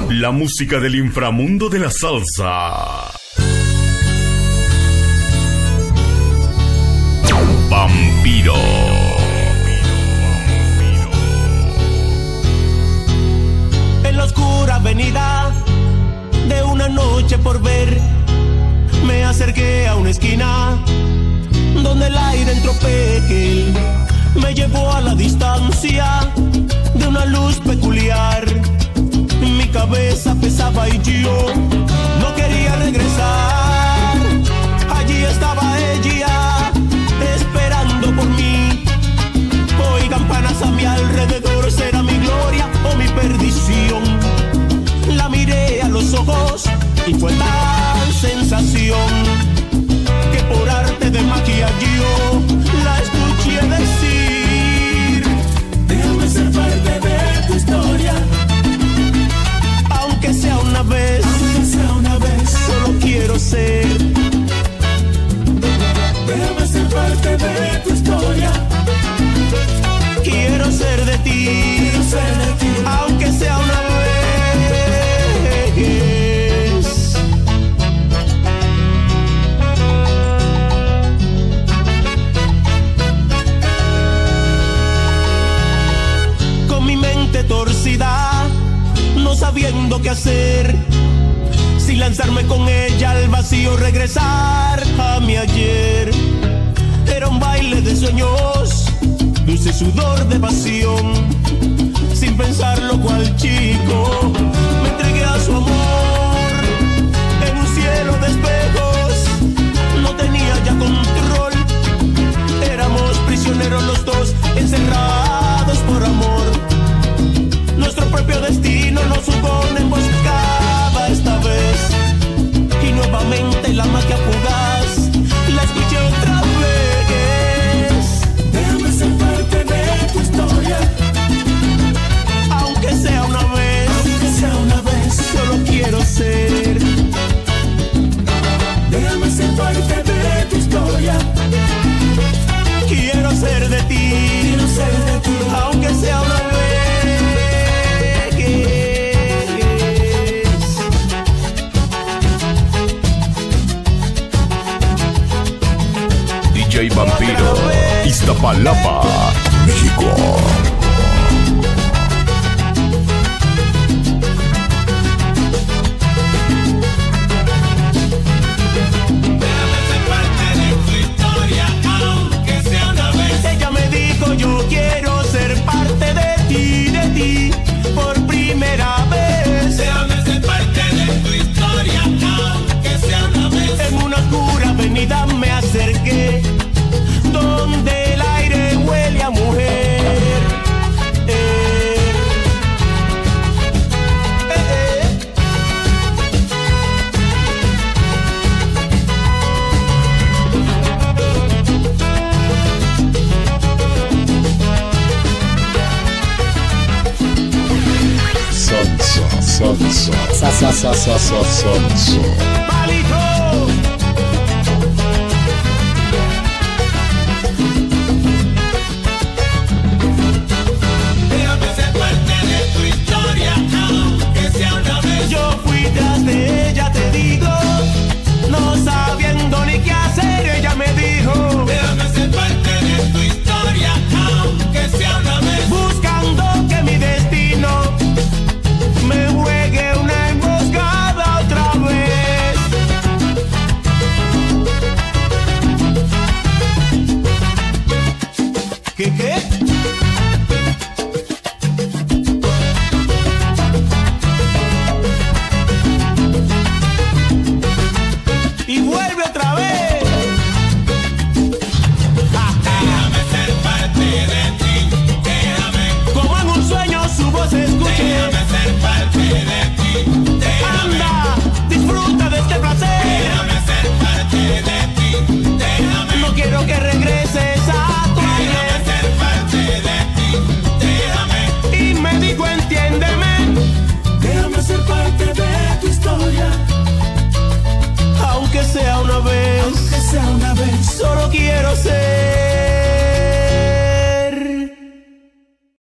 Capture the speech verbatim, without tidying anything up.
La música del inframundo de la salsa. Vampiro. En la oscura avenida de una noche por ver, me acerqué a una esquina donde el aire entró pequeño. Me llevó a la distancia de una luz peculiar. Mi cabeza pesaba y yo no quería regresar. Allí estaba ella esperando por mí. Oí campanas a mi alrededor, ¿será mi gloria o mi perdición? La miré a los ojos y fue tal sensación que por arte de magia yo la escuché decir: déjame ser parte de tu historia, aunque sea una vez, aunque sea una vez, solo quiero ser. Déjame ser parte de tu historia, quiero ser de ti, quiero ser de ti, aunque sea una vez. Con mi mente torcida, no sabiendo qué hacer, si lanzarme con ella al vacío, regresar a mi ayer. Era un baile de sueños, dulce sudor de pasión. Sin pensarlo cual chico, me entregué a su amor. En un cielo de espejos, no tenía ya control. Éramos prisioneros los dos, encerrados por amor. Nuestro propio destino nos jugó una emboscada esta vez. Y nuevamente la magia fugaz la escuché otra vez. Déjame ser parte de tu historia, aunque sea una vez, aunque sea una vez, solo quiero ser. Déjame ser parte de tu historia, quiero ser de ti, quiero ser de ti, aunque sea una vez. D J Vampiro, Iztapalapa, México. Yo quiero ser parte de ti, de ti, por primera vez. Déjame ser parte de tu historia, aunque sea una vez. En una oscura avenida me acerqué, donde el aire huele a mujer. Eh, eh, eh. Salsa, salsa, salsa, salsa, salsa.